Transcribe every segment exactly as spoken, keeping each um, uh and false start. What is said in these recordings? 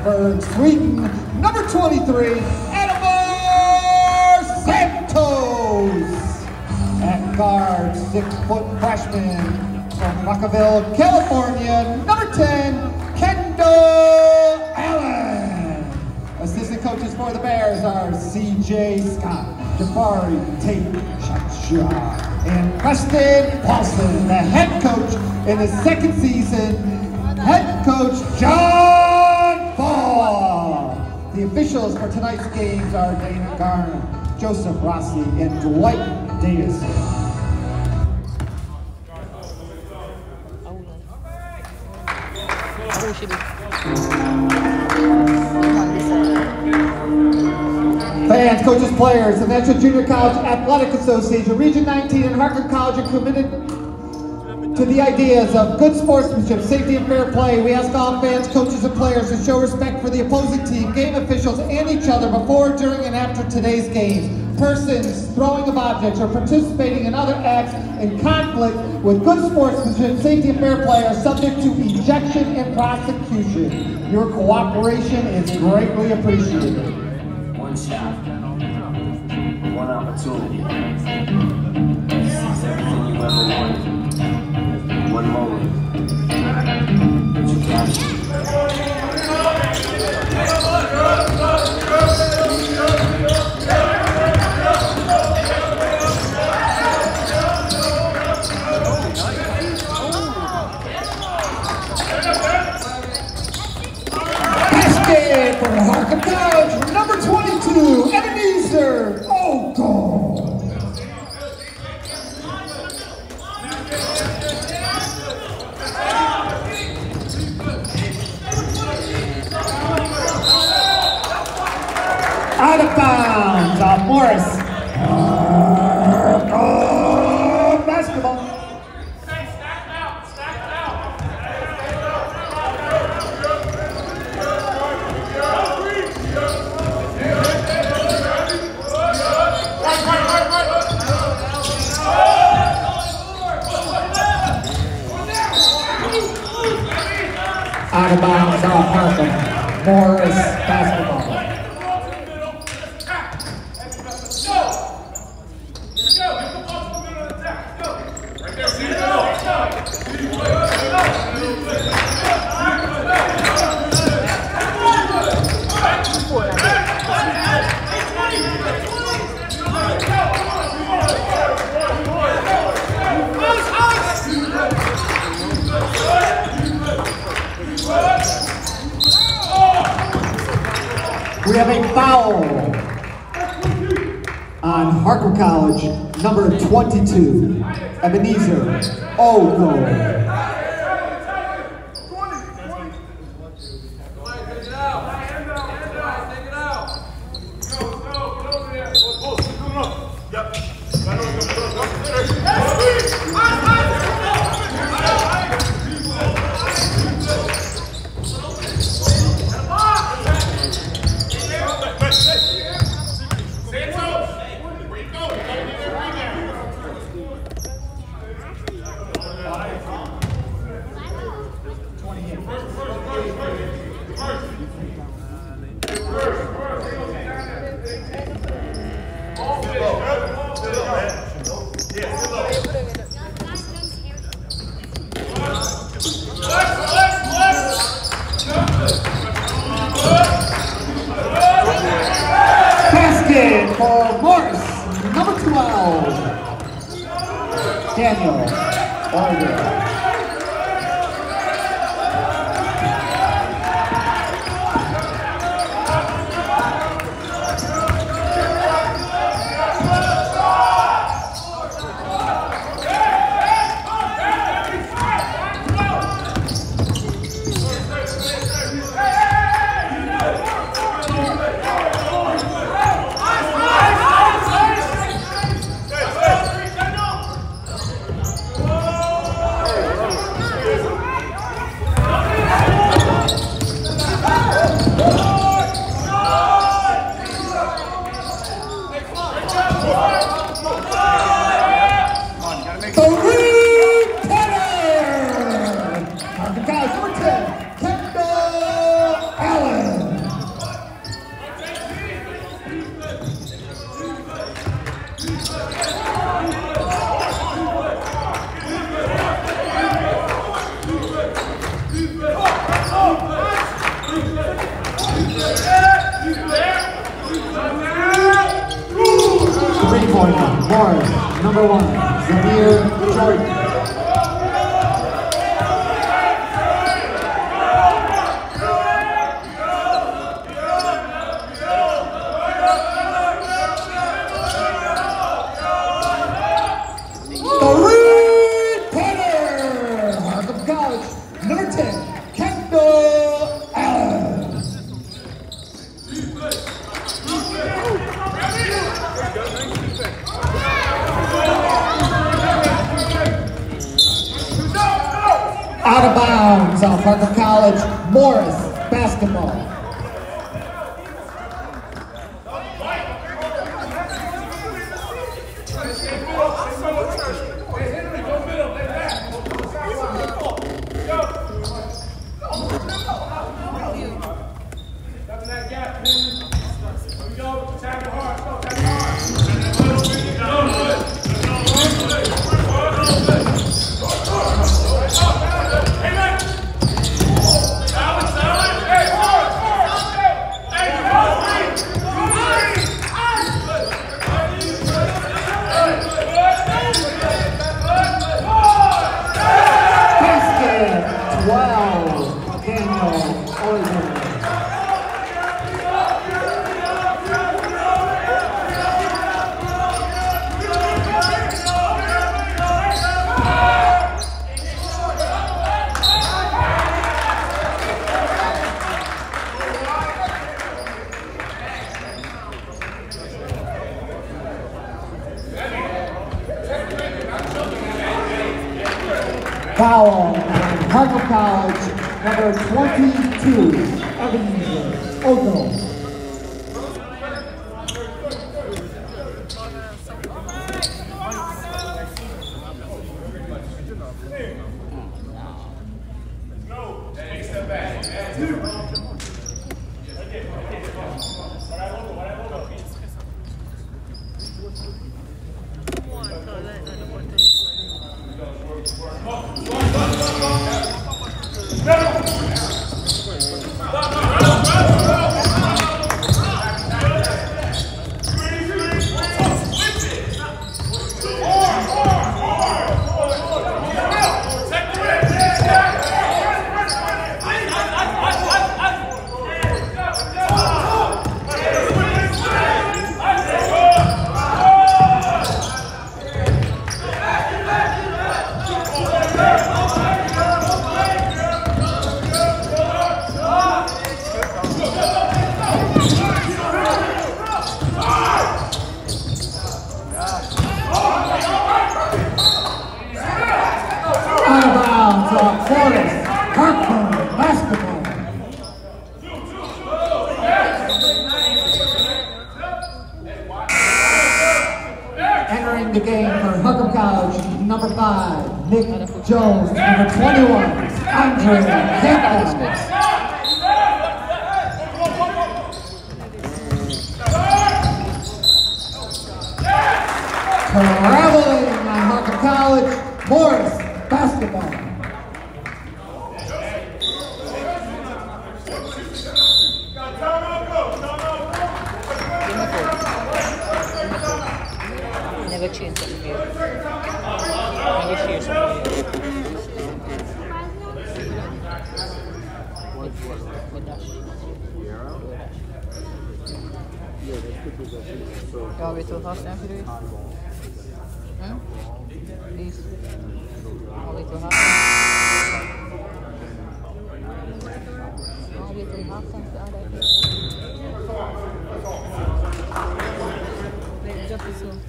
Gothenburg, Sweden, number twenty-three, Adamar Santos. At guard, six-foot freshman from Rockville, California, number ten, Kendall Allen. Assistant coaches for the Bears are C J Scott, Jafari Tate Chacha, and Preston Paulson. The head coach in the second season, head coach John Fall. The officials for tonight's games are Dana Garner, Joseph Rossi, and Dwight Davis. Fans, coaches, players, the National Junior College Athletic Association, Region nineteen, and Harcum College are committed to the ideas of good sportsmanship, safety, and fair play. We ask all fans, coaches, and players to show respect for the opposing team, game officials, and each other before, during, and after today's games. Persons throwing of objects or participating in other acts in conflict with good sportsmanship, safety, and fair play are subject to ejection and prosecution. Your cooperation is greatly appreciated. One shot, one opportunity. Seize everything you ever wanted. One moment, but you captured. Basket for Harcum College, number twenty-two, Ebenezer. Oh, goal. Out of bounds off Morris. Uh, oh, basketball. Out of bounds off Harcum. Morris basketball. We have a foul on Harcum College, number twenty-two, Ebenezer. Oh, goal. Basket for Morris, number twelve, Daniel Oliver. Three-pointer, Morris, number one, Zamir Jordan. Out of bounds off Harcum College, Morris basketball. Foul on Harcum College, number twenty-two, Ebenezer Odo. Entering the game for Harcum College, number five, Nick Jones, number twenty-one, Andre Campbell. Traveling on Harcum College, Morris basketball. Never change the view. Never change the view. You want me to half time for this? Hmm? Please. I'll wait till half time. I'll wait till half time for other people. Just as soon.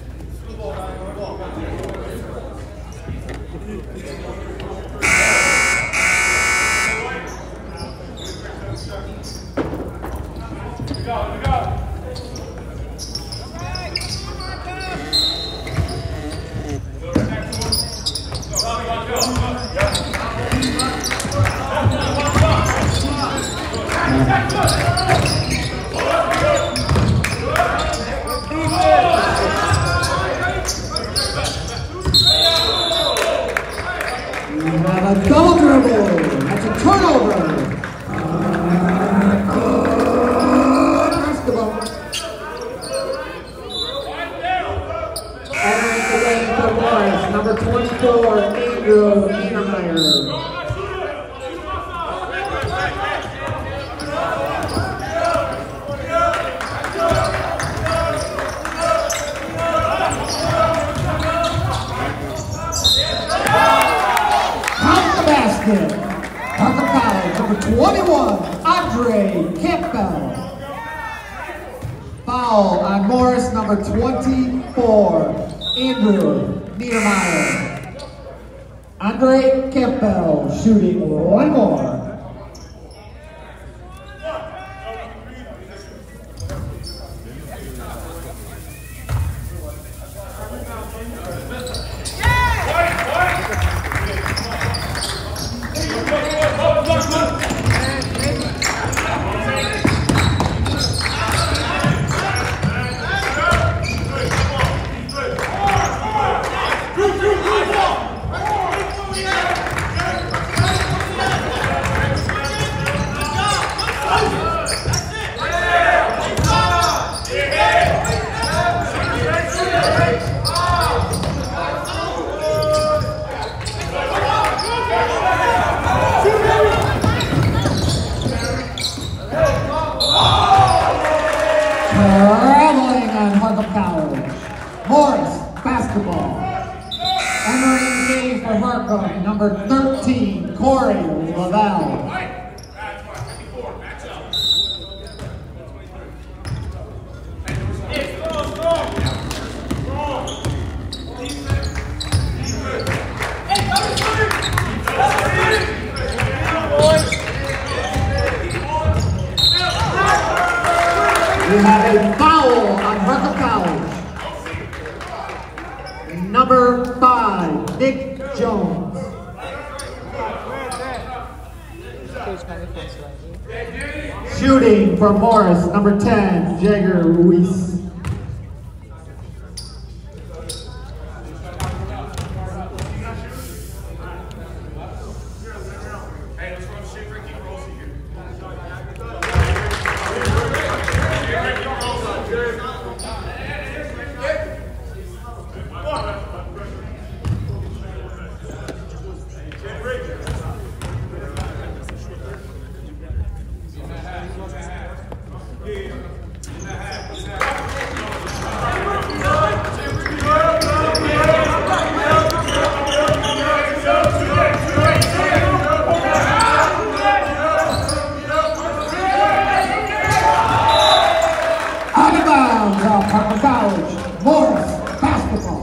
A double dribble. That's a turnover. Uh, Andre Campbell. Foul on Morris, number twenty-four, Andrew Niedermeyer. Andre Campbell shooting one more. Traveling on Harcum College. Morris, basketball. Entering the game for Harcum, number thirteen, Corey Lavelle. We have a foul on Harcum College. Number five, Nick Jones. Shooting for Morris, number ten, Jagger Ruiz. Harcum College, Morris, basketball.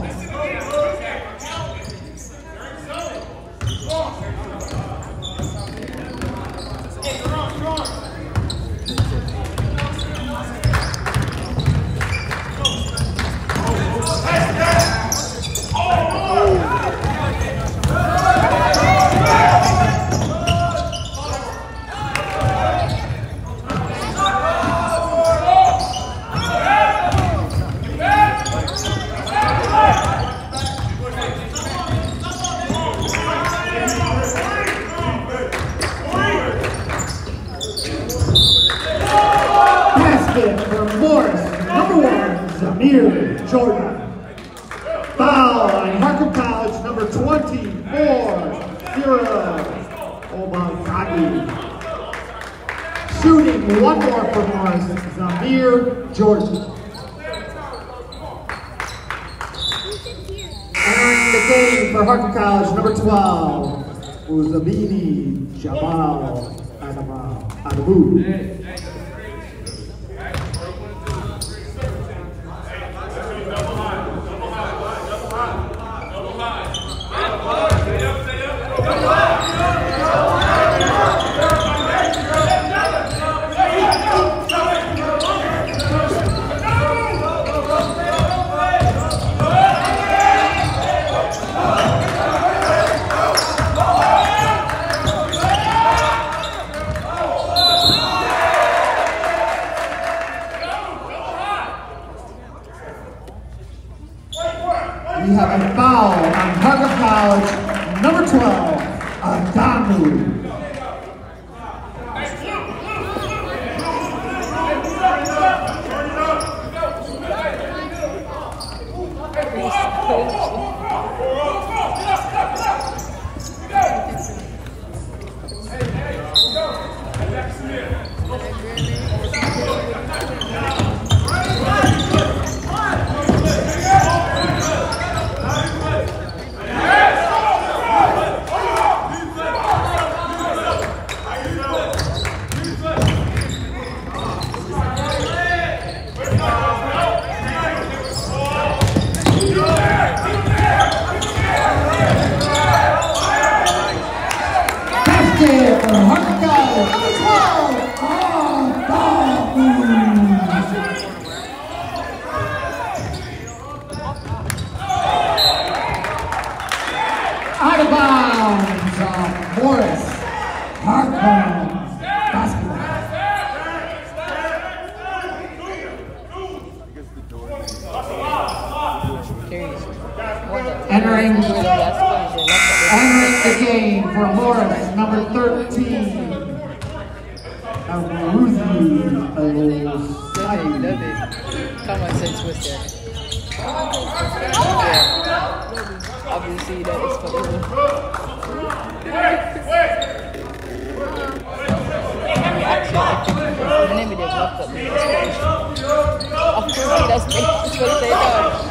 For Morris, number one, Zamir Jordan. Foul on Harcum College, number twenty-four, Zero Obangagi. Shooting one more for Morris, Zamir Jordan. Entering the game for Harcum College, number twelve, Uzabini Jabal Adabu. We have a foul on Harcum College, number twelve, Adamu. Entering, entering the game for Morris, number thirteen. Ruzi. Common sense was there. Obviously, that is for you. Actually, the name of the block up me. Of course, that's me. That's what they do.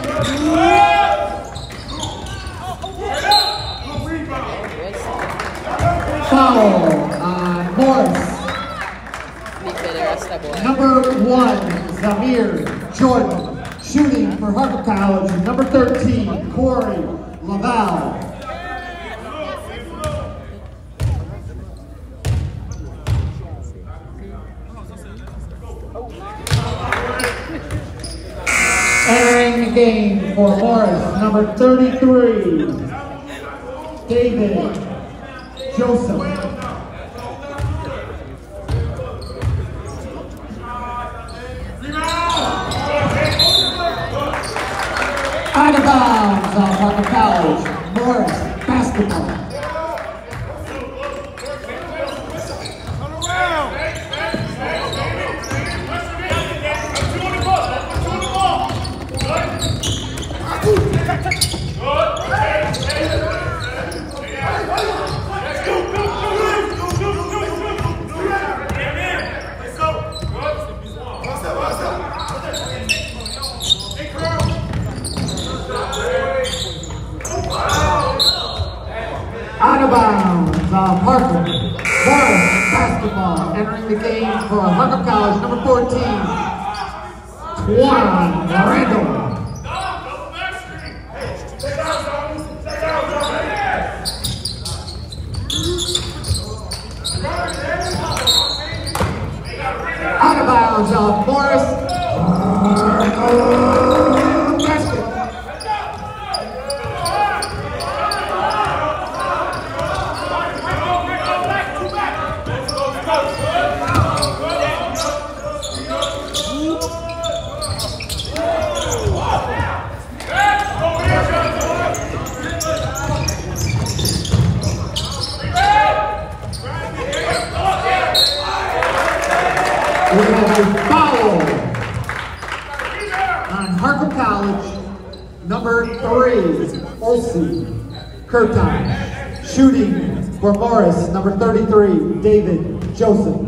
Foul on Morris. Number one, Zamir Jordan, shooting for Harcum College. Number thirteen, Corey Laval. Entering the game for Morris, number thirty-three, David Joseph. Out of bounds on Harcum College, Morris basketball. Out of bounds on Harcum. Morris basketball entering the game for Harcum College, number fourteen, Juan Randall. Out of bounds on Morris. Basket. We have a foul on Harcum College, number three, Olsen Kurtan. Shooting for Morris, number thirty-three, David Joseph.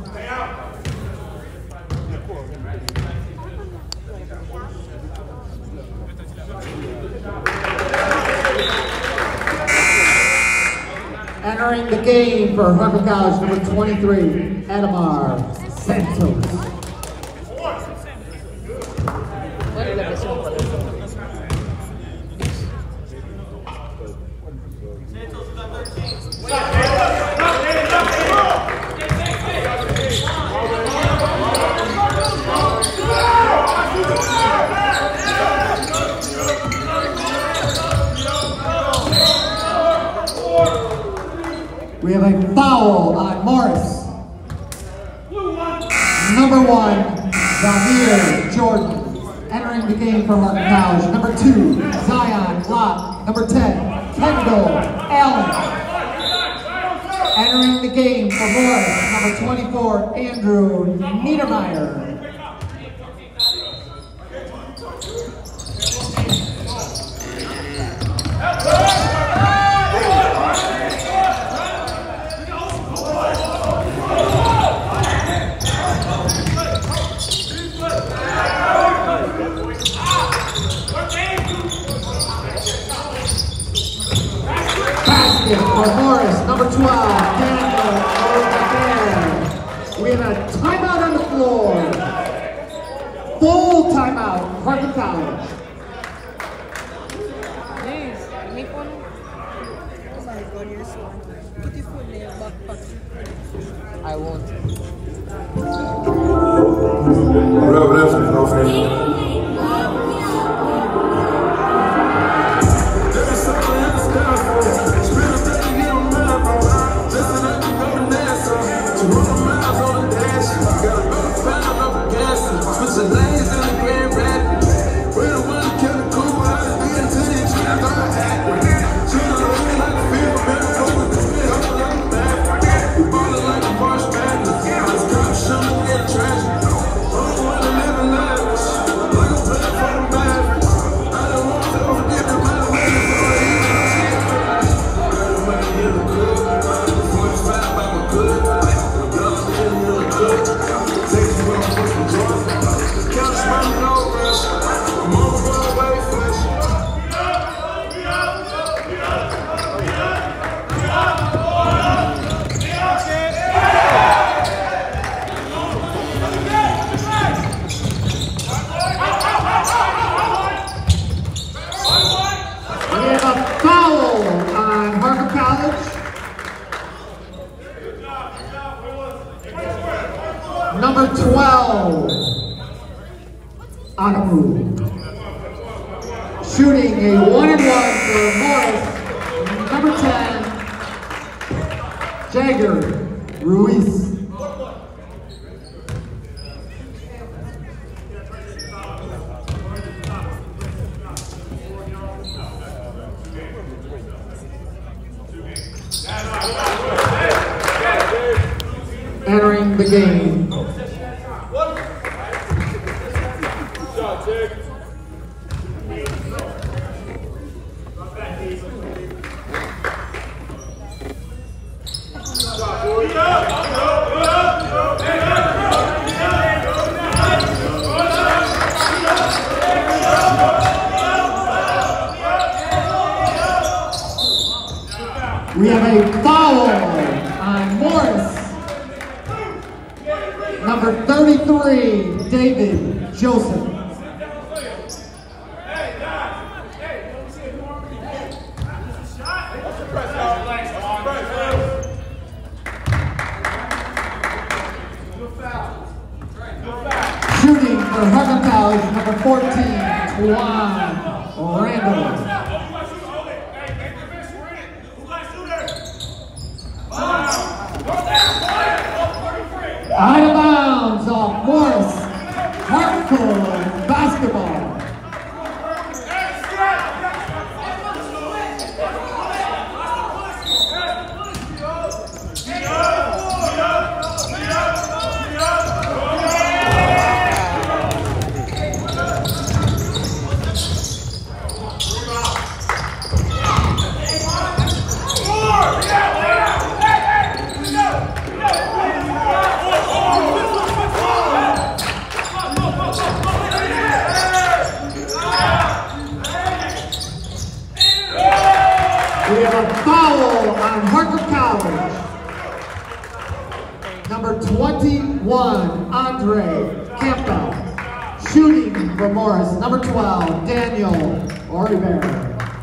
Entering the game for Harcum College, number twenty-three, Adamar Santos. We have a foul on Morris. Number one, Zamir Jordan. Entering the game for Harcum College. Number two, Zion Lott. Number ten, Kendall Allen. Entering the game for Morris. Number twenty-four, Andrew Niedermeyer. For Morris, number twelve, Daniel O'Donnell. We have a timeout on the floor. Full timeout, Harcum College. Please, make one. I won't. We're the one who killed the cool, we into the trap, I'm a hack. twelve, Anamu. Shooting a one and one for Morris. Number ten, Jagger Ruiz. Entering the game. We have a foul on Morris. Number thirty-three, David Joseph. Shooting for Harcum College, number fourteen, Juan Randall. Out of bounds off Morris. Harcum basketball. We have a foul on Harcum College. Number twenty-one, Andre Campbell. Shooting for Morris. Number twelve, Daniel Oliveira.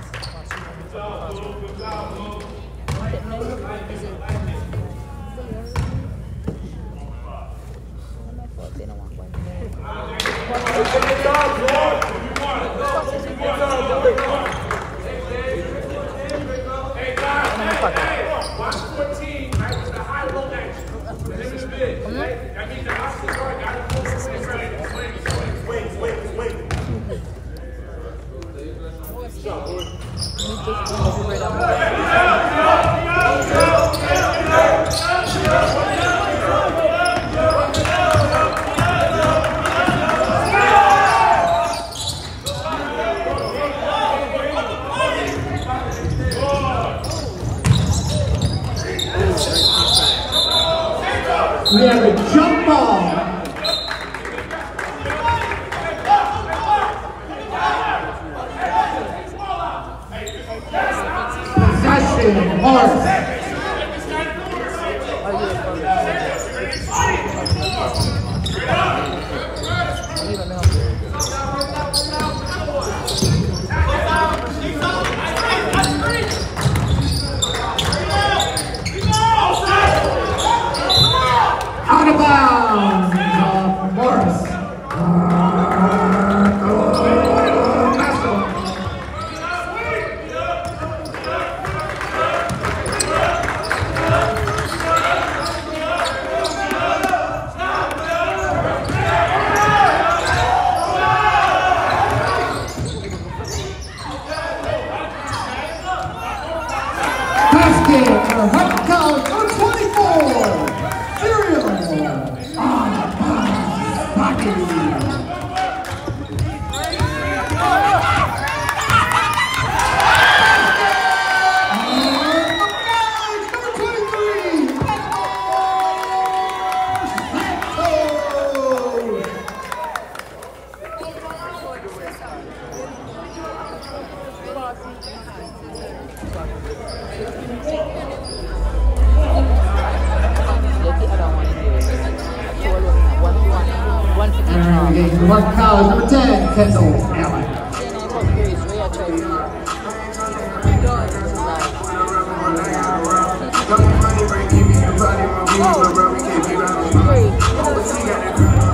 We have a jump ball. Possession, Morris. Out of bounds of Morris. Basket for Harcum College, number twenty-four. Serial. Harcum College, number ten, Kendall Allen. Don't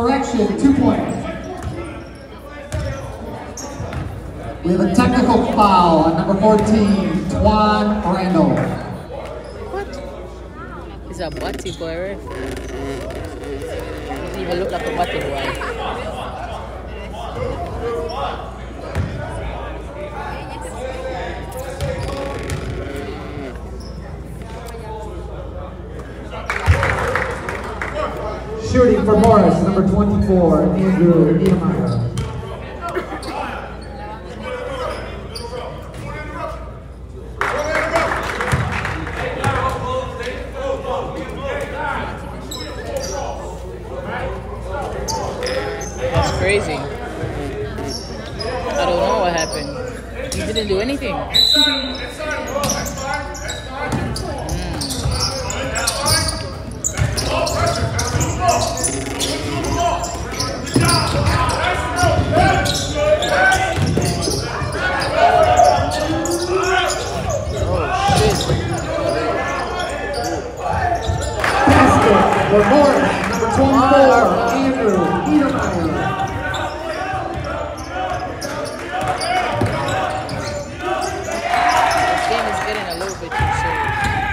Correction, two points. We have a technical foul on number fourteen, Twan Randall. What? He's a butty boy, right? He doesn't even look like a butty boy. Shooting for Morris, number twenty-four, Andrew Niemeyer. That's crazy. I don't know what happened. He didn't do anything. For Morris, number twenty-four, Andrew Niemeyer. This game is getting a little bit too serious.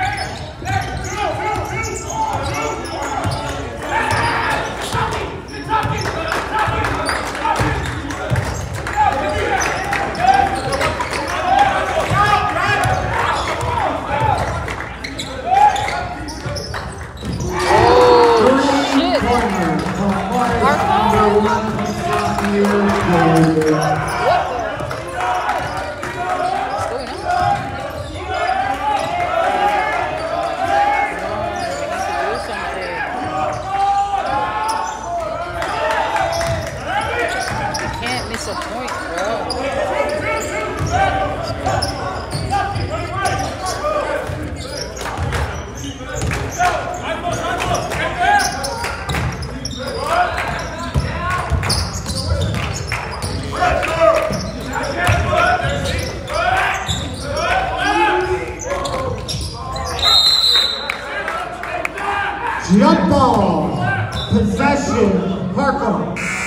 Jump ball, possession, Harcum.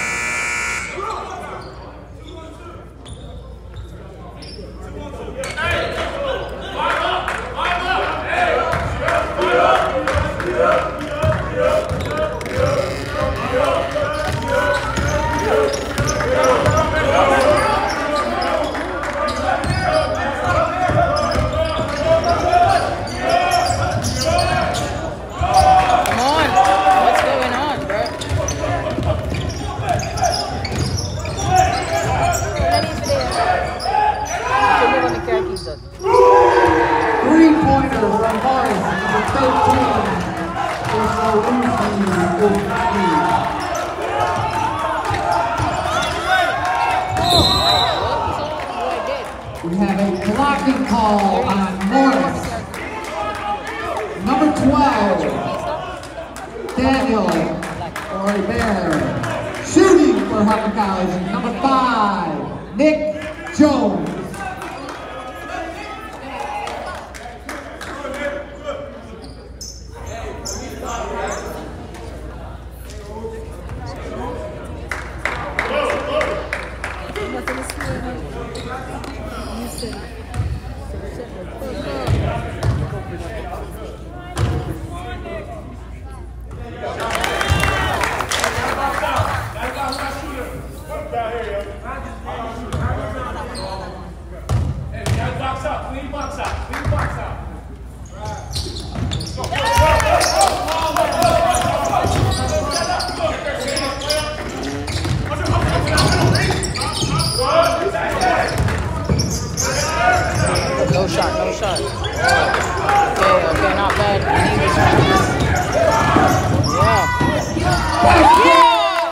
Three-pointer from Morris, number thirteen. We have a blocking call on Morris. Number twelve, Daniel Bear. Shooting for Harcum College, number five, Nick Jones. No shot, no shot. Okay, okay, not bad. Yeah. Yeah!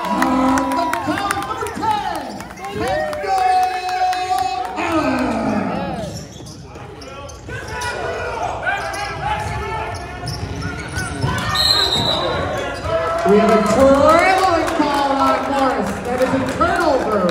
We have a trailing call on Morris. That is a turnover.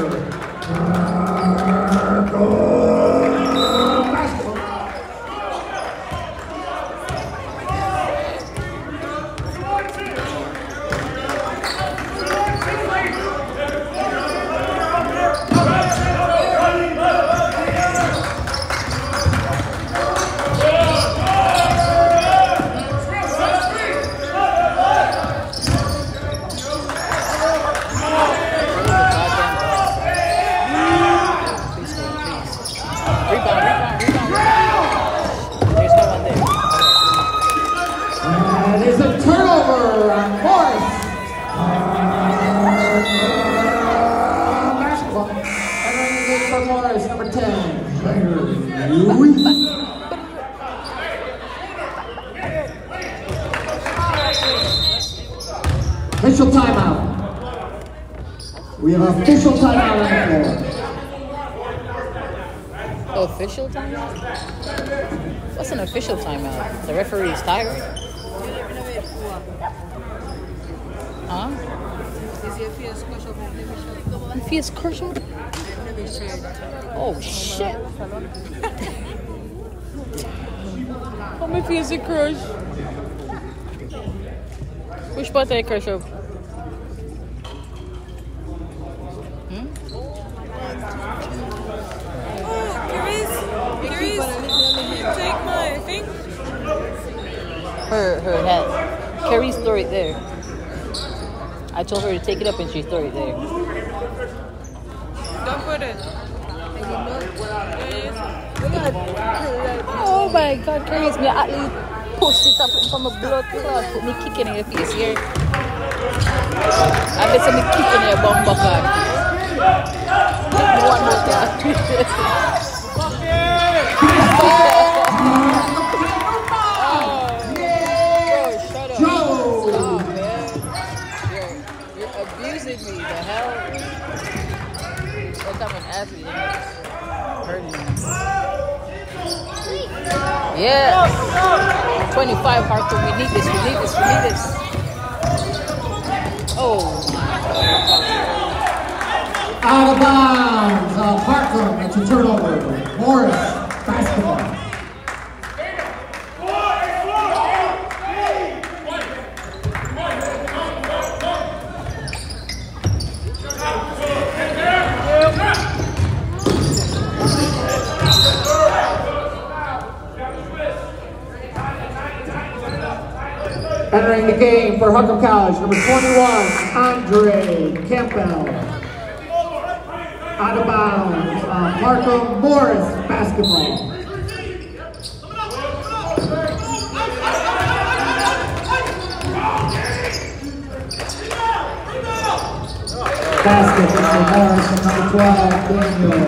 Official timeout. We have an official timeout on the floor. Official timeout? What's an official timeout? The referee is tired? Huh? Face crush up? Oh shit! Oh, my face is crush. Which part I crush up? Hmm? Oh, Carice, Carice, take my thing. Her, her hat. Carrie's throw it there. I told her to take it up and she threw it there. Don't put it. Oh my God, Carrie's me athlete. Push it up from a blood clot. Put me kicking in your face here. I bet some kicking in your bum bucket. One more time. Abusing me, the hell? What type of athlete is hurting me? Yes! twenty-five Harcum, we need this, we need this, we need this. Oh. Out of bounds, uh, Harcum, that's a turnover. Morris, basketball. Entering the game for Harcum College, number twenty-one, Andre Campbell. Out of bounds, uh, Harcum Morris, basketball. Basket for Morris and number twelve, Daniel.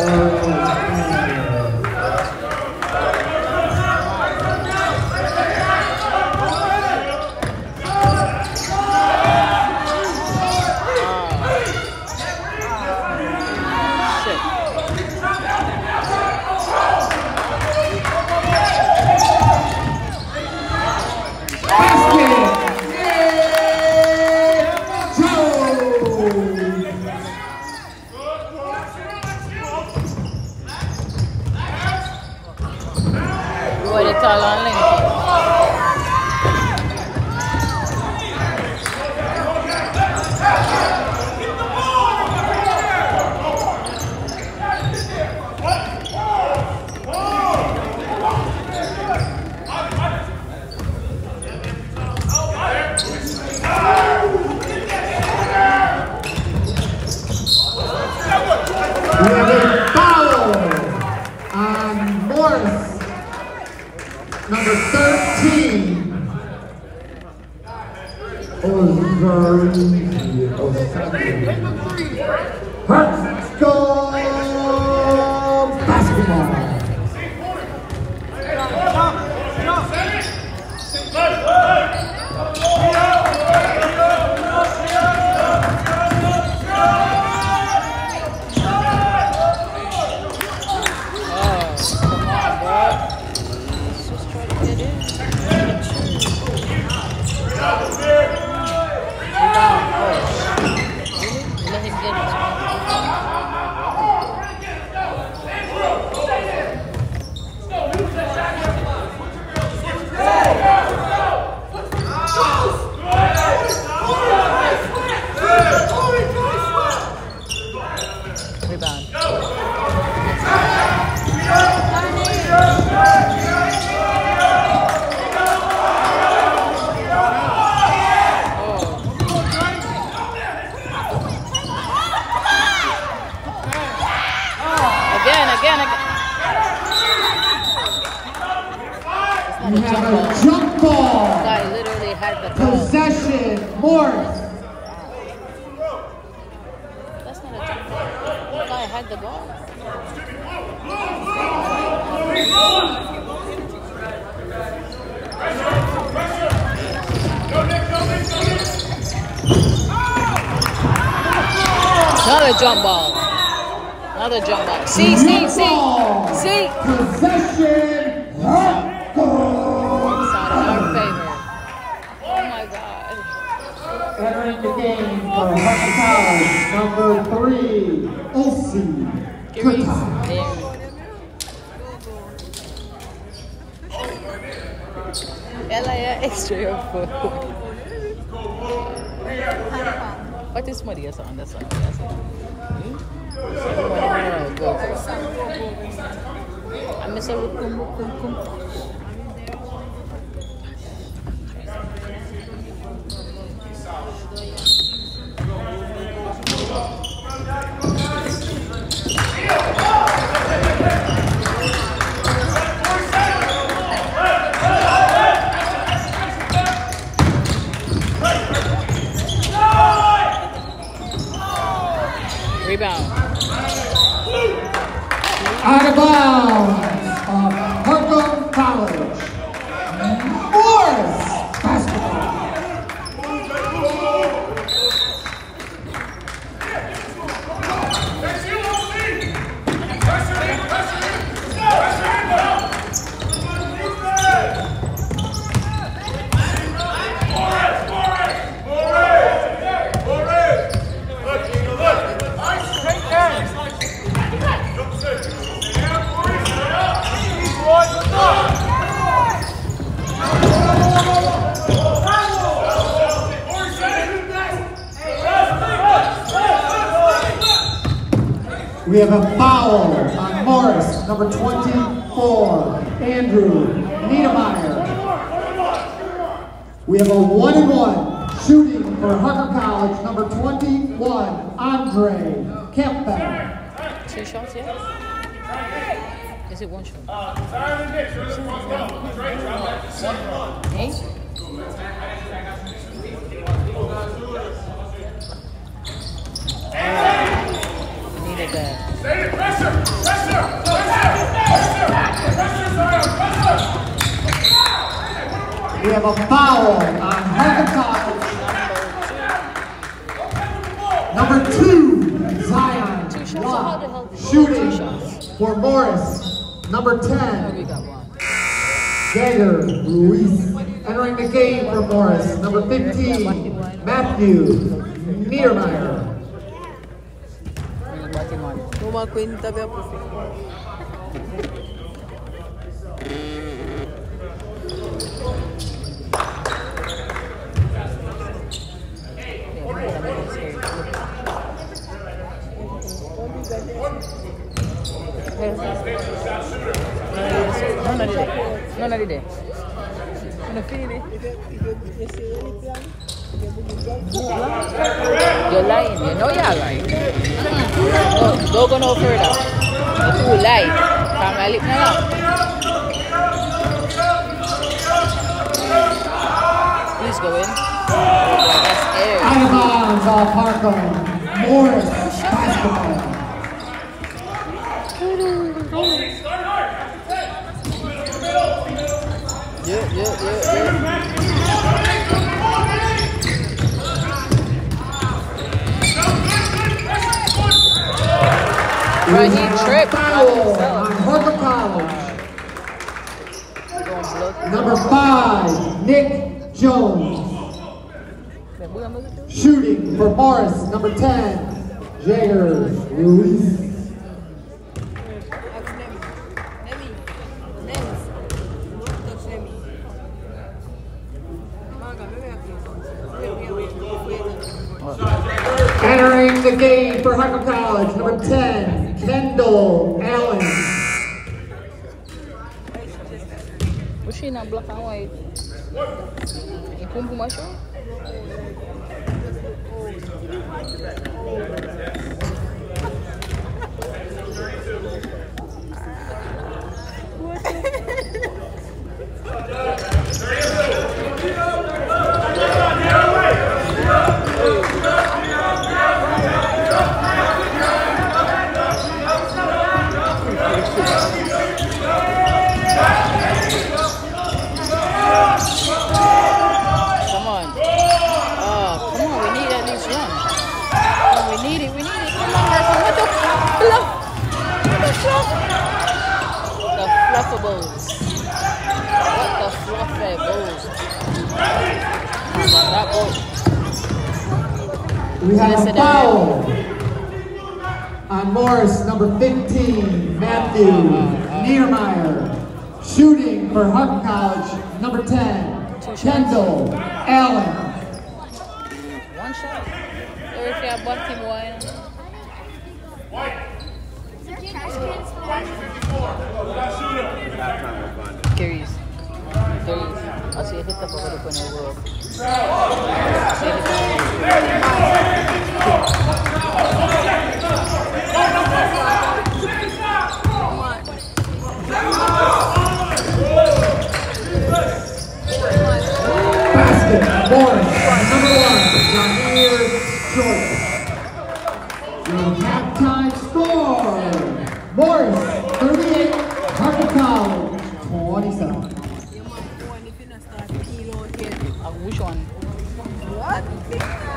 Number thirteen. Harcum basketball. You have a jump ball. Guy literally had the ball. Possession, Morris. That's not a jump ball. The guy had the ball. Another jump ball. Another jump ball. See, see, see. See. Possession. Harcum. It's out of our favor. Oh my God. Entering the game for Harcum College, number three, Osi. Give me there. Ela é extra food. What is Maria on the side? Go. I miss a kum kum kum. Rebound. Out of bounds of Harcum College. Morris basketball. We have a foul on Morris, number twenty-four, Andrew Niedermeyer. We have a one and one shooting for Harcum College, number twenty-one, Andre Kemper. Two shots, yeah? Is it one shot? Eight? Needed that. Pressure! Pressure! Pressure! We have a foul on Harcum College. Number two, Zion. One. Shooting for Morris. Number ten, Jagger Ruiz. Entering the game for Morris. Number fifteen, Matthew Niedermeyer. Uma cuenta via profe. No, no, no, no, no, no. No, feel it. You're lying. You know you're lying. No, don't go no further. You're too light. Come my lip now. Please go in. That's air. Out of bounds off Harcum. Morris basketball. Yeah, yeah, yeah, yeah. Right, he tripped by himself. Harcum College. Number five, Nick Jones. Shooting for Morris. Number ten, Jagger Ruiz. Entering the game for Harcum College, number ten, Kendall Allen. Was she not black and white? You pum pum show? fluff. The fluff. The fluffables. What the fluffables? That goal. We have a Listen, foul on Morris, number fifteen, Matthew Niermeyer. Shooting for Harcum College, number ten, Kendall Allen. One shot. Or if you have one team wine. Curious. Curious. I'll see if it's up over the corner world. I'll see if it's Basket, Morris, number one, Jameer Short. Your halftime score, Morris, thirty-eight, Harcum College, twenty-seven. Uh, which one? What?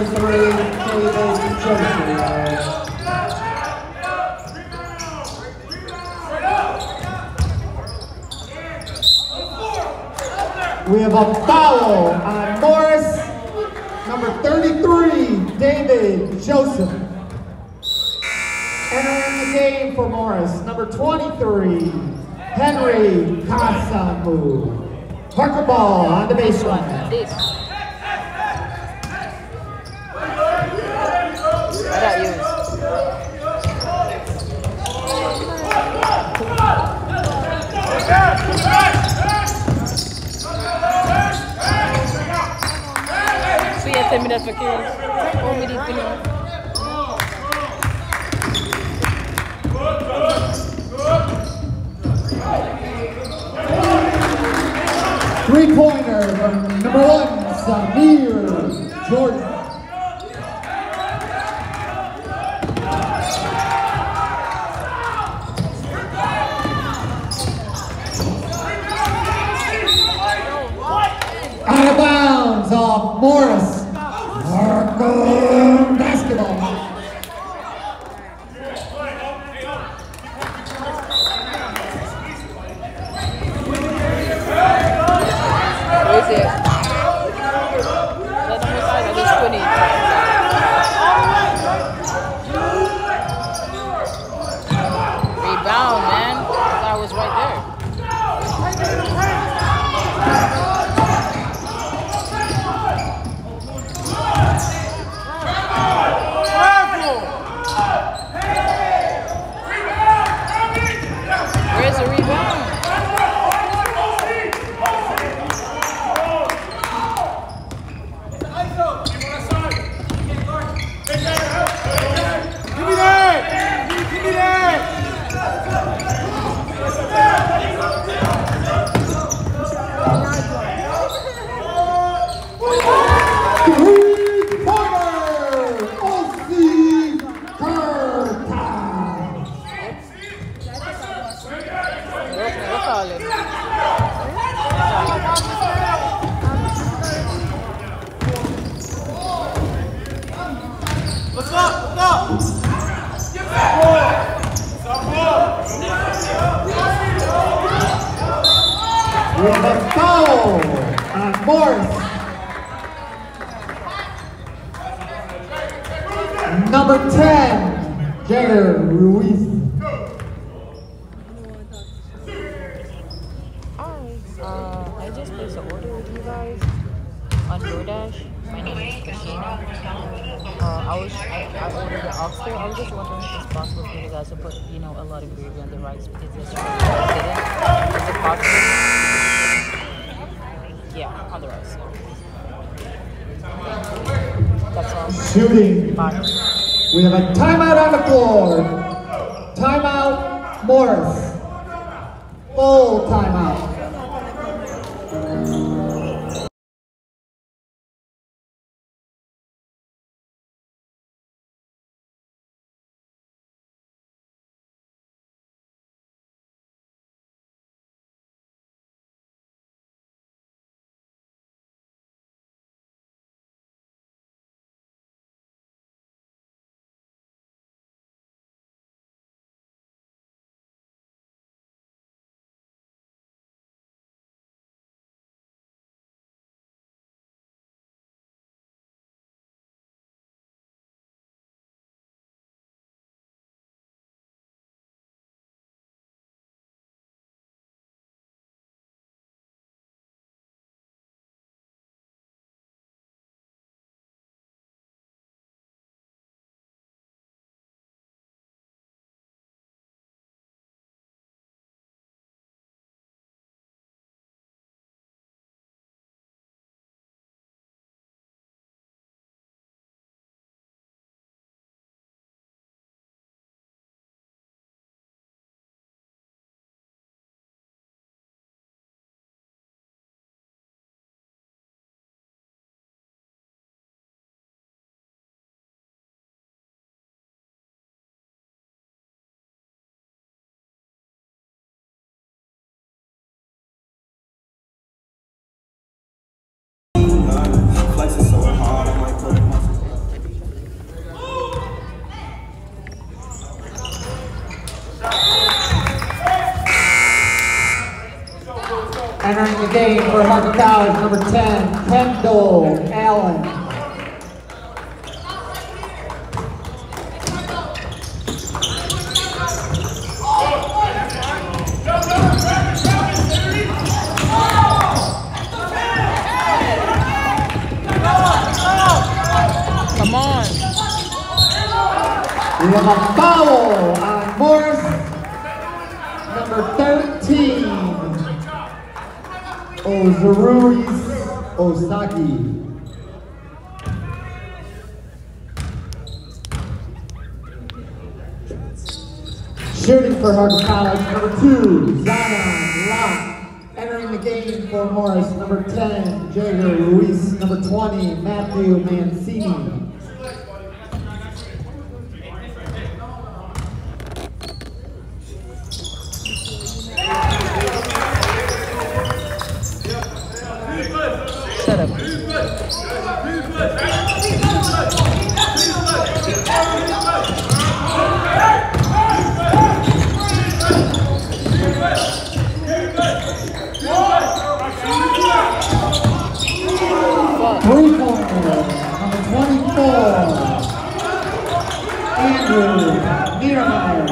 number three, David Joseph. We have a foul on Morris, number thirty-three, David Joseph. Entering the game for Morris, number twenty-three, Henry Kasamu. Harcum ball on the baseline. This. What that use? So you tell me that for kids? How many things? Three-pointer from number one, Samir Jordan. Out of bounds off Morris. Harcum basketball. Where is it? Let them decide. I just put it. Rebound, man. That was right there. Where's the rebound? Give me that! Give me that! Three-pointer, O C Harcum. We'll call it. Let's up! Let's up! Get back! We have a foul on Morris. Number ten, Jair Ruiz. Uh, I just placed an order with you guys on DoorDash. My name is Christina. Uh, I was I, I ordered the oxtail. I was just wondering if it's possible for you guys to put, you know, a lot of gravy on the rice because it's really didn't. Is it possible? Yeah, on the rice. That's all. Shooting. Bye. We have a timeout on the floor. Timeout, Morris. Full timeout. Entering the game for Harcum College, number ten, Kendall Allen. Come on. We have a foul on Morris, number thirteen, Ozuruis Osaki. Shooting for Harcum College, number two, Zion Locke. Entering the game for Morris, number ten, Jager Ruiz, number twenty, Matthew Mancini. Shut up. Three pointer, number twenty-four, Andrew Niedermeyer.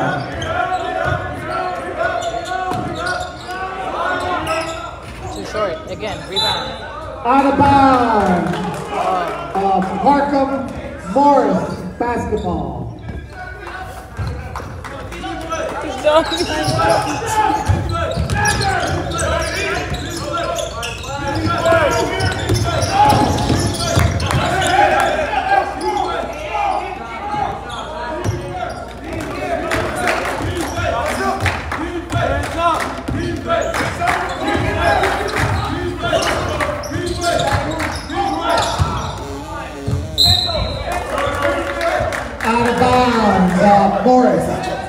Too short. Again, rebound. Out of bounds of Harcum Morris basketball. Out of bounds of Morris.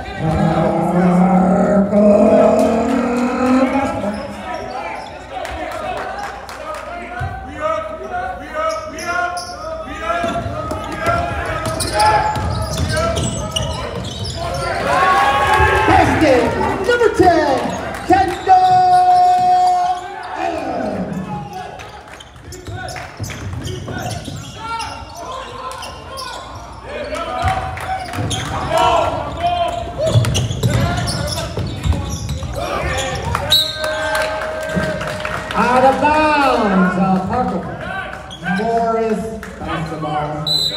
Basket, number ten, Kendall Allen. Out of bounds of Harcum Morris basketball.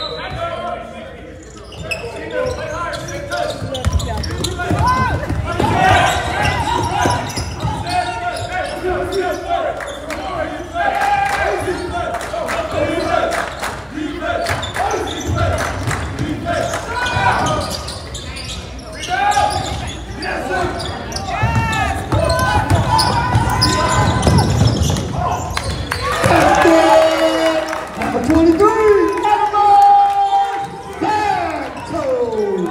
Number twenty-three, Santos.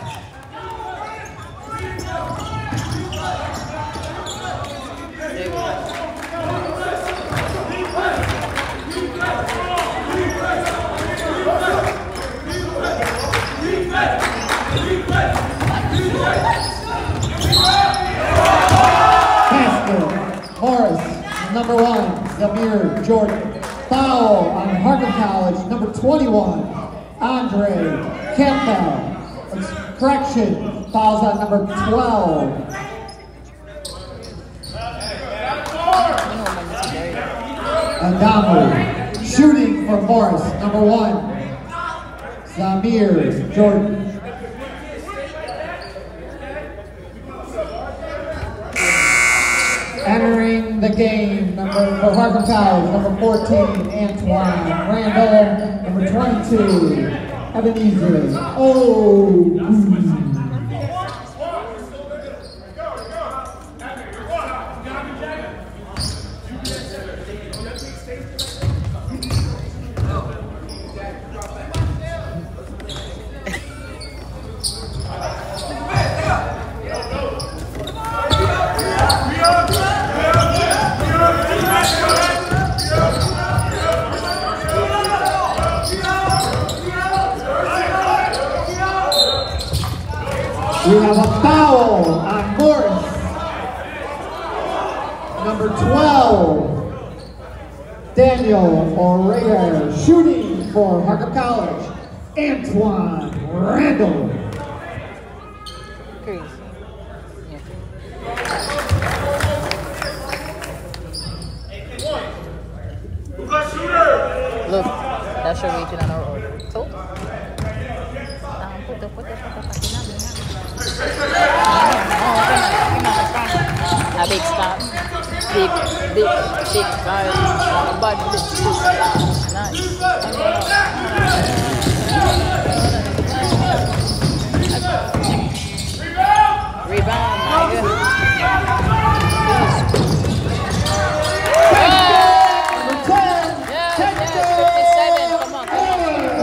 Pascal Morris, number one, Zamir Jordan. Foul on Harcum College, number twenty-one, Andre Campbell. Correction, fouls on number twelve. Adamu. Shooting for Morris, number one, Zamir Jordan. Entering the game, number for Harcum College, number fourteen, Antoine Randall, number twenty-two, Ebenezer. Oh, we have a foul on Morris, number twelve, Daniel O'Reilly, shooting for Harcum College, Antoine Randall. Crazy. Yeah. Look, that's your region on our order. So, um, put the, put the, put the, put the, a big stop. Big, big, big guy. But big, nice. Rebound, nigga. Yeah, yeah, fifty-seven. Come on, come on.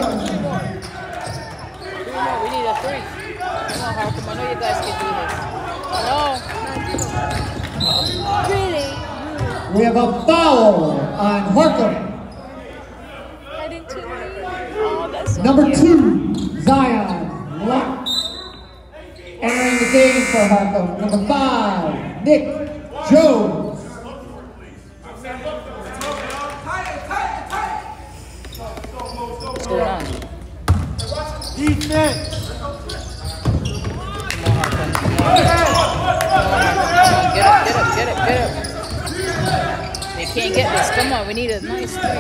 Three more. We need a three. Come on, Harcum. I know you guys can do this. No. Really? We have a foul on Harcum. I didn't too. Oh, that's so Number cute. two, Zion Locke. Entering the game for Harcum. Number five, Nick Jones. What's going on? Defense. Come on, Harcum. Come on. Come on, get up, get up, get up, get up. They can't get this. Come on, we need a nice three. Come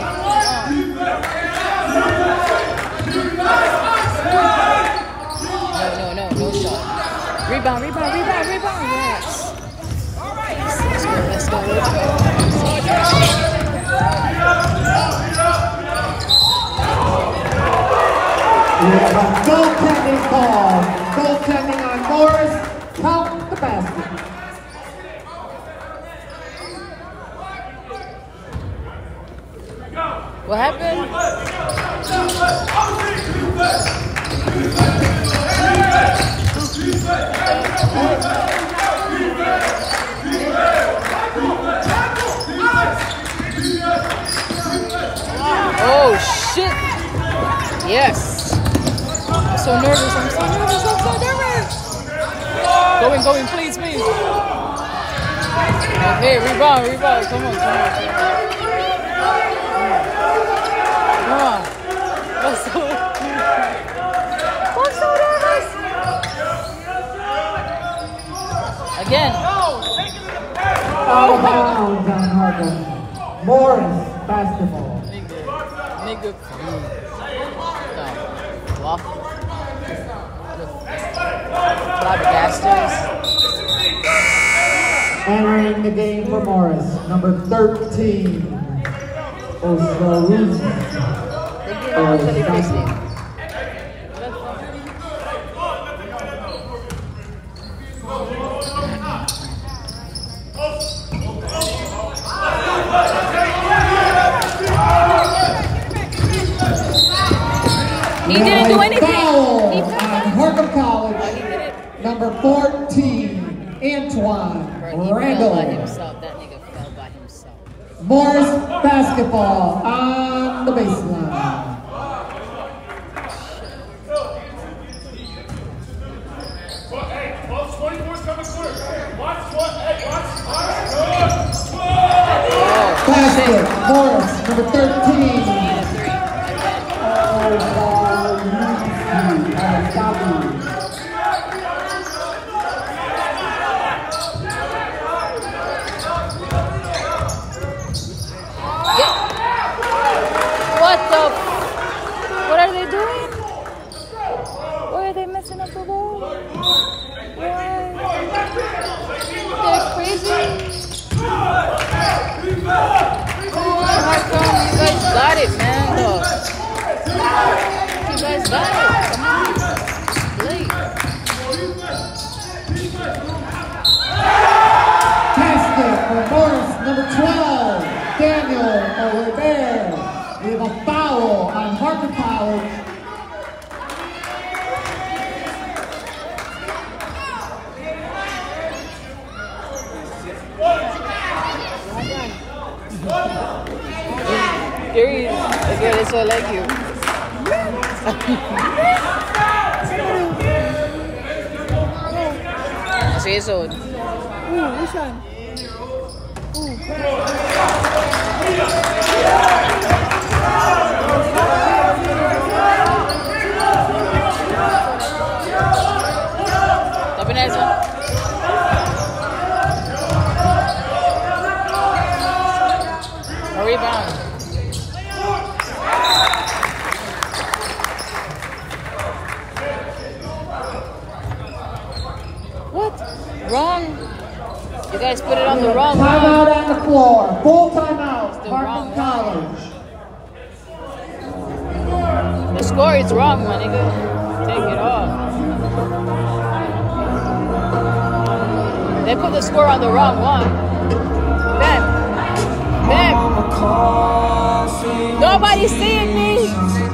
on. No, no, no, no shot. Rebound, rebound, rebound, rebound. Yes. Let's go, let's go, let's go. We have a goaltending call. Goaltending on Morris. Count the basket. What happened? Oh shit! Yes. I'm so nervous. I'm so nervous. I'm so nervous. Going, going, please, please. Okay, rebound, rebound. Come on, come on, come on. Come on. I'm so, I'm so nervous. Again. Out of bounds on Harcum. Morris basketball. Nigga. Nigga. No. Waffle. Flabbergastos. Entering the game for Morris. Number thirteen, Osvaldo. He didn't do anything. Foul He on Harcum College. Number fourteen, Antoine Bro, he fell by Randall. himself. That nigga fell by himself. Morris basketball on the baseline. Basket, Morris, number thirteen. What the? What are they doing? Why are they messing up the ball? Why? They're crazy. Come on, Harcum, you guys got it, man. Look. You guys got it. Come on. Play. Basket for Morris, number twelve, Daniel O'Reilly. We have a foul on Harcum College. Gary, again, it's so like you. Say so. Ooh, which one? Wrong. You guys put it on the wrong one. Timeout on the floor. Full timeout. The wrong Harcum College. The score is wrong, my nigga. Take it off. They put the score on the wrong one. Ben. Ben. Nobody's seeing me.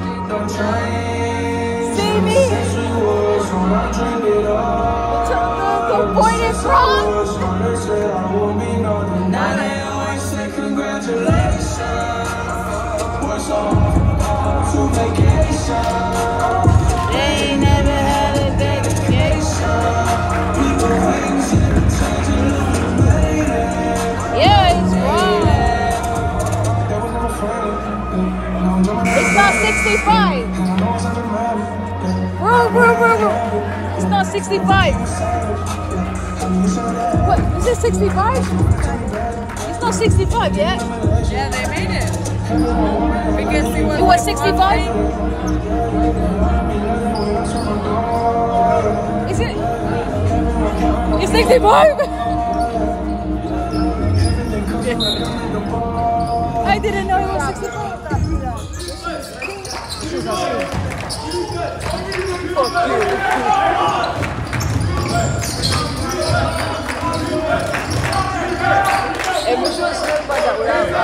See me? The point is wrong. Now they always say congratulations. They ain't never had a dedication. Yeah, it's wrong. It's not sixty-five. Bro, bro, bro, bro. It's not sixty-five. What? Is it sixty-five? It's not sixty-five yet. Yeah, they made it. Because it was, It was sixty-five? Is it? It's sixty-five? I didn't know it was sixty-five. Fuck you. Eh, mucho es para Uranga.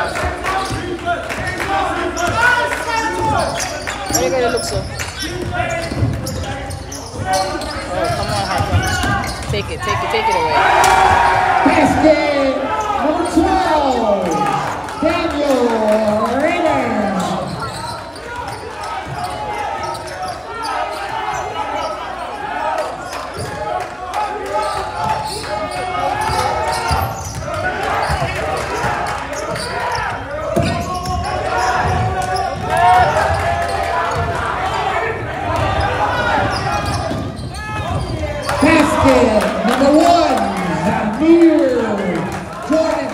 Why you gotta look so? Oh, come on, Harcum. Take it, take it, take it away. Basket number twelve. Daniel Rainer. Number one, Zamir Jordan.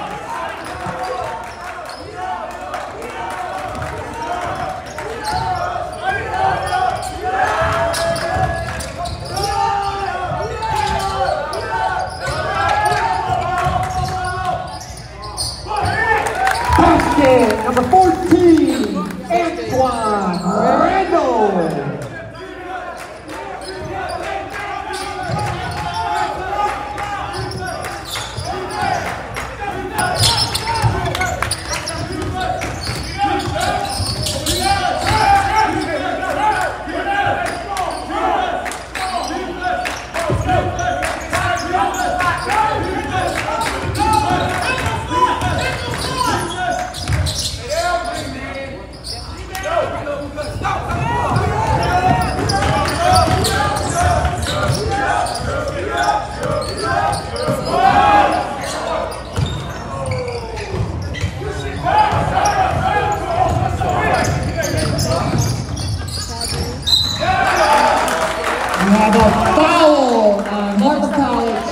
Basket number fourteen, Antoine Randall. We have a foul on Harcum College.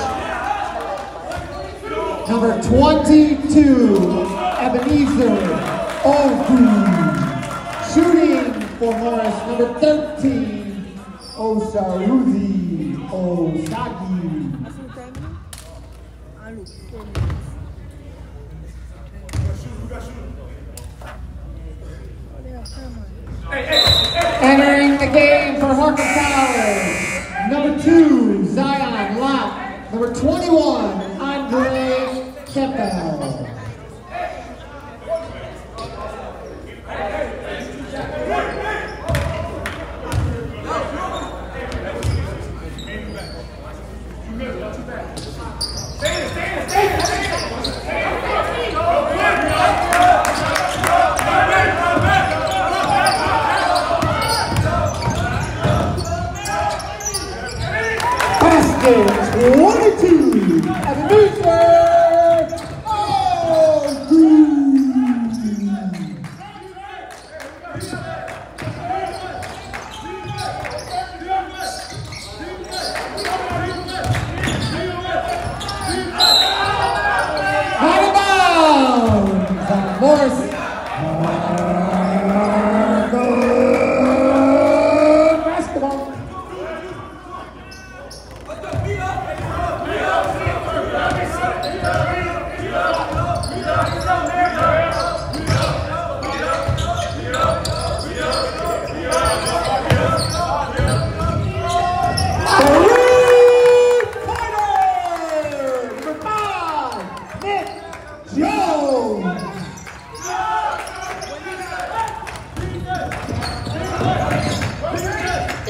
Number twenty-two, Ebenezer Ogu. Shooting for Morris, number thirteen, Osaruzi Osagi. Entering the game for Harcum College, number two, Zion Lott. Number twenty-one, Andre Keppel. twenty-two, Ebenezer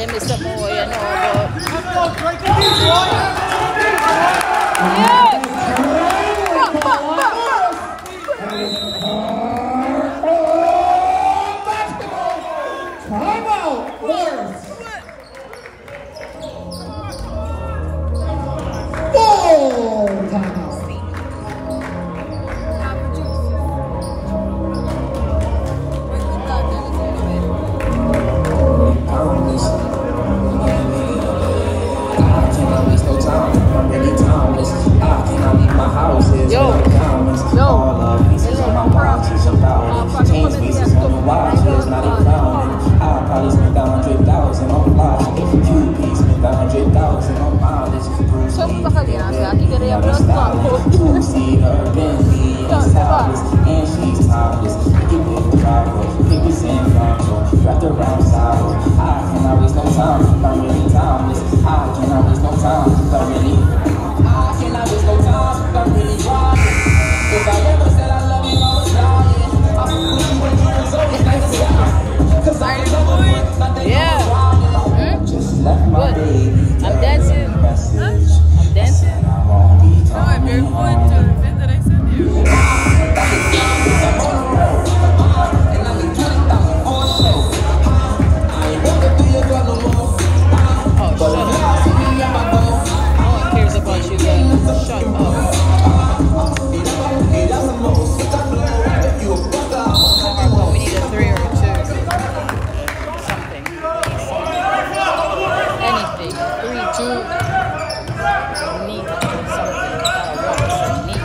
Them is something more you know about. Timeout, Morris. Oh, timeout. Yo, yo, all of pieces on my watches about it. Change pieces on the watches, not even found it. I probably spent a hundred thousand on logic. Few pieces spent a hundred thousand on mileage. Bruce Lee, you see her Bentley and Towers, and she's topless. You pick the driver, pick the sand bronco, wrapped around sour. I cannot waste no time, I'm really timeless. I cannot waste no time, I'm really. I cannot waste no time, I'm really driving. If I ever said I love you, I was lying. I'm when you was always like a sign. Cause I ain't never put nothing yeah. Hmm? Just left my Good. baby. I'm dancing. Message. I'm dancing. I won't be No, I'm very good to the event that I sent you. Oh, shut up. No one cares about you guys. Shut up. Well, we need a three or a two. Something. Anything. Three, two. We need something. Need.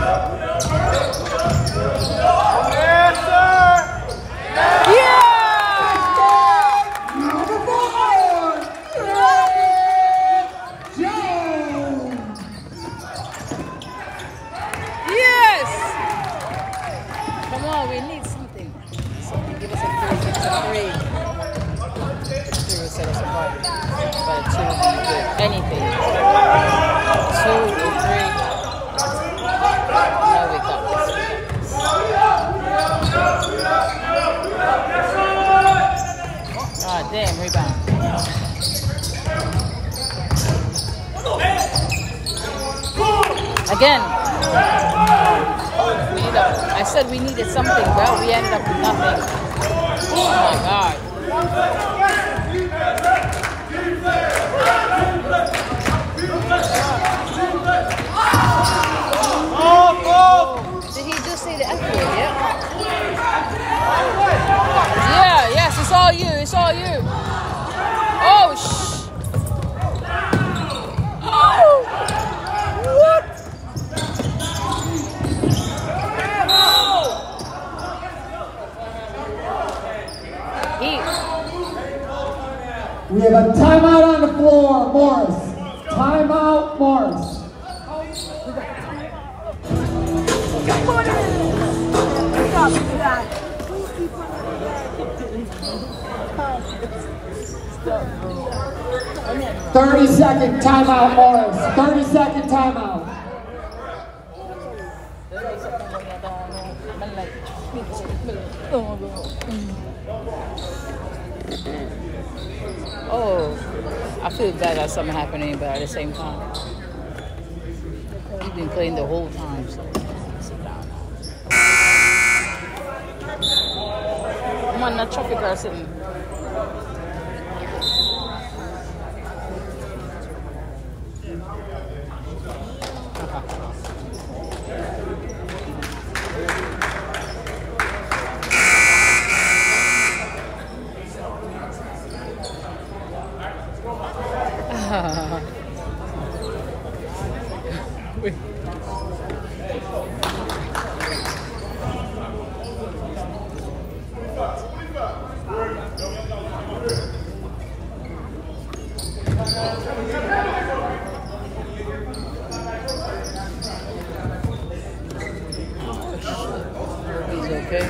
Yeah! Number four, Jones. Yes! Come on, we need something. Something. Give us a three. Give us a three. Three will set us apart. But a two would be good. Anything. Two or three. Now we got this. Ah, damn, rebound. Again. We need a, I said we needed something, well, we ended up with nothing. Oh my God. Did he just say the F word? Yeah. Yeah, yes, it's all you, it's all you. Oh, shh. Oh! What? We have a timeout on the floor, Morris. Timeout, Morris. Thirty second timeout, Morris. Thirty second timeout. Oh, I feel bad that something happening, but at the same time, you've been playing the whole time, so sit down now. Come on, that traffic car sitting. He's okay.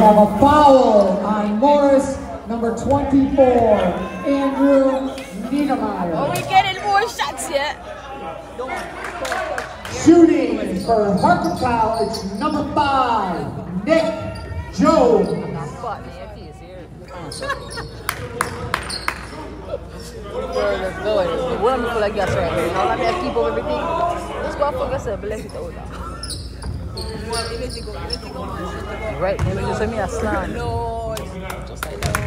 have a foul on Morris, number twenty-four, Andrew Niedermeyer. Are we getting more shots yet? Shooting for Harcum College, number five, Nick Joe. Let's go. We're on like gas right now. Now let me keep up everything. Let's go focus and bless it out. Right, let me just send me a slant. No, Just like that.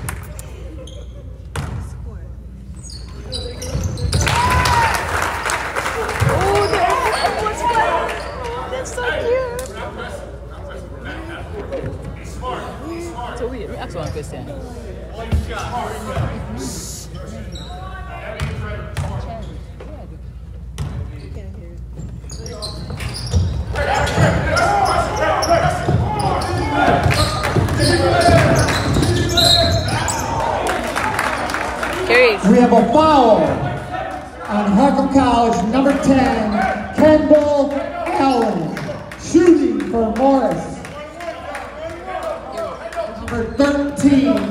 Oh, that was fun. That's so cute. So weird. Let me ask one question. We have a foul on Harcum College, number ten, Kendall Allen, shooting for Morris. Number thirteen.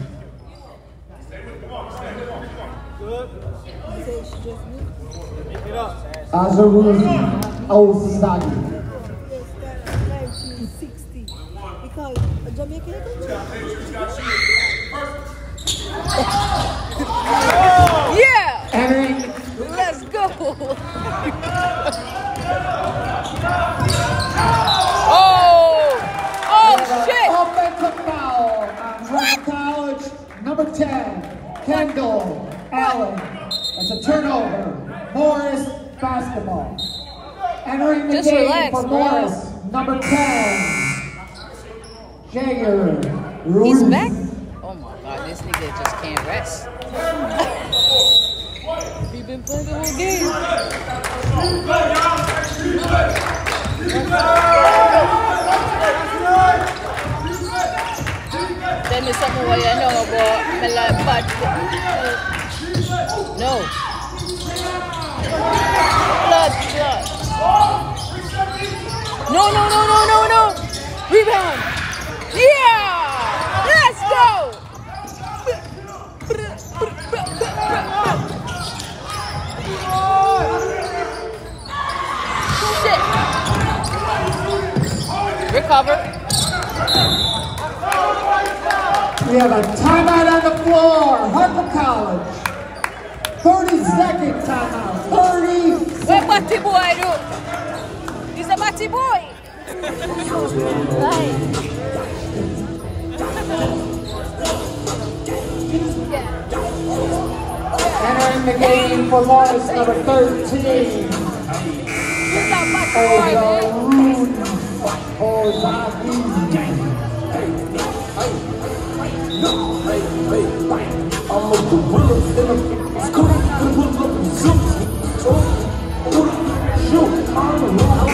Azaruni Osagi. nineteen sixty. Because Jamaica. yeah! Entering. Let's go! oh! Oh, shit! Offensive foul on Harcum College, number ten, Kendall Allen. That's a turnover. Morris basketball. Entering the Just game relax, for bro. Morris, number ten, Jagger Ruiz. He's back? Oh my god, this nigga just can't rest. We've been playing the whole game. Tell me something what you know about me like bad. No. Blood, blood. No, no, no, no, no, no. Rebound. Yeah! Let's go! Shit. Recover. We have a timeout on the floor. Harcum College. thirty second timeout. thirty Where Batty boy do? He's a Batty boy. Right. Entering the game for Morris, number thirteen. He's a Batty boy, man. Ozagi. I'm a gorilla in a school. Pull up and zoom. Shoot, I'm alone.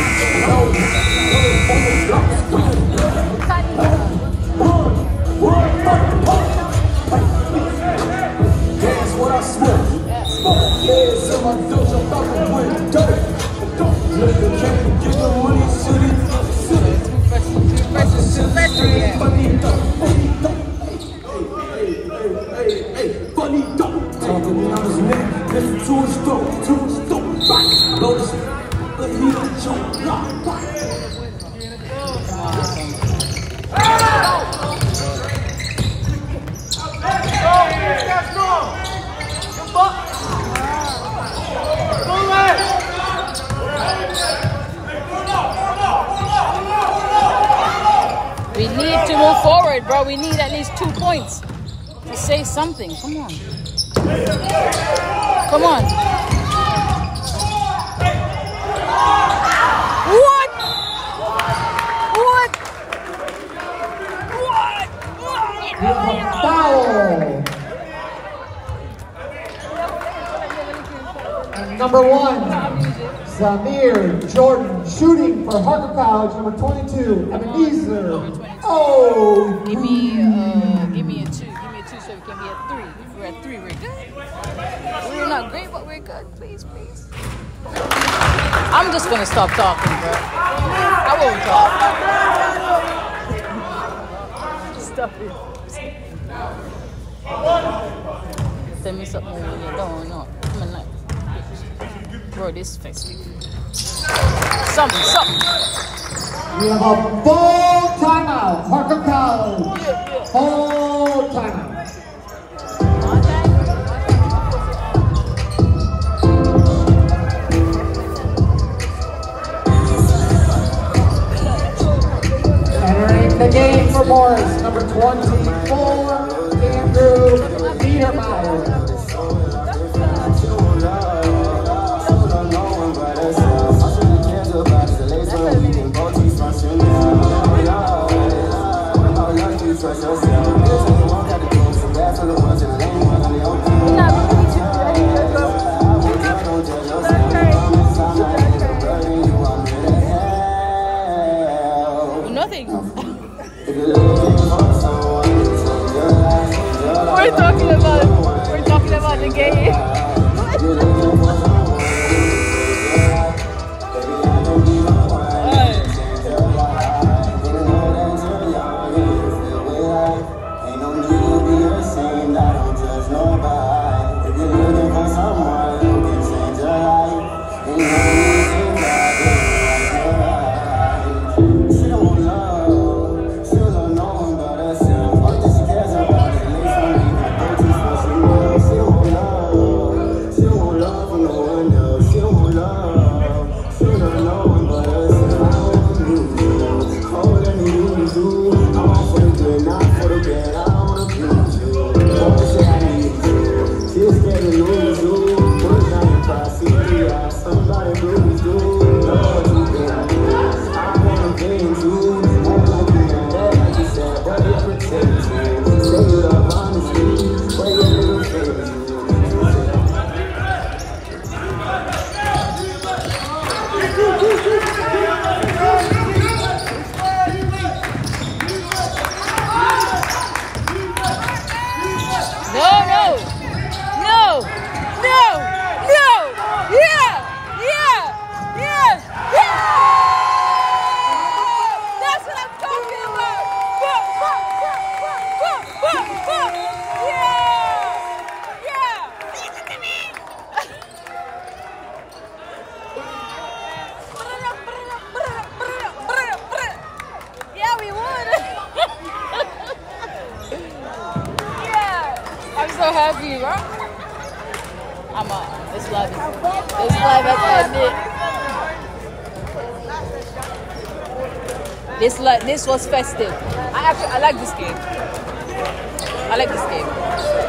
That's what I smell. Smoke heads in my dojo, about to win dirt. Don't let the cat get the money, city. City. Funny though. Hey, hey, funny though. Talking on his neck, listen to his throat, to his throat, back. Notice, let me choke, lock, back. We need to move forward, bro. We need at least two points to say something. Come on. Come on. What? What? What? Foul. And number one, Zamir Jordan, shooting for Harcum College, number twenty-two, Ebenezer. Oh, Give me, uh, give me a two. Give me a two so we can be at three. If we're at three, we're good. We're not great, but we're good. Please, please. I'm just gonna stop talking, bro. I won't talk. Stop it. Tell me something when you don't know. I mean, like, bro, this is festive. Something, something. We have a full timeout. Harcum College. Full timeout. Entering the game for Morris, number twenty-four, Andrew Niedermeyer. Nothing. We're talking about we're talking about the game. So happy, bro. I'm up. It's live. It's live at the This like this was festive. I actually I like this game. I like this game.